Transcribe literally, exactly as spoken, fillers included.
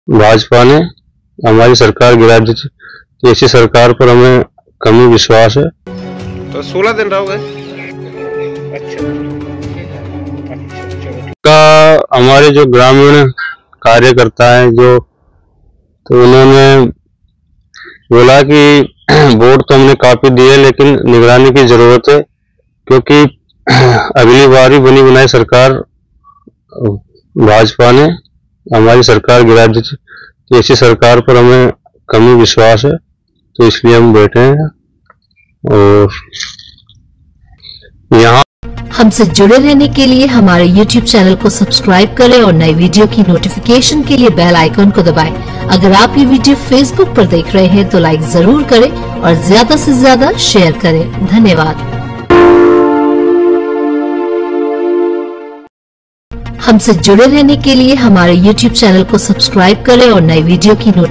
भाजपा ने हमारी सरकार गिरा दी थी। ऐसी सरकार पर हमें कमी विश्वास है। तो सोलह दिन रहोगे? अच्छा का हमारे जो ग्रामीण कार्यकर्ता है जो, तो उन्होंने बोला कि वोट तो हमने काफी दिए लेकिन निगरानी की जरूरत है, क्योंकि अगली बार ही बनी बनाई सरकार भाजपा ने हमारी सरकार गिरा दी थी। तो ऐसी सरकार पर हमें कमी विश्वास है, तो इसलिए हम बैठे हैं। और यहाँ हमसे जुड़े रहने के लिए हमारे यूट्यूब चैनल को सब्सक्राइब करें और नई वीडियो की नोटिफिकेशन के लिए बेल आइकन को दबाएं। अगर आप ये वीडियो फेसबुक पर देख रहे हैं तो लाइक जरूर करें और ज्यादा से ज्यादा शेयर करें। धन्यवाद। हमसे जुड़े रहने के लिए हमारे यूट्यूब चैनल को सब्सक्राइब करें और नई वीडियो की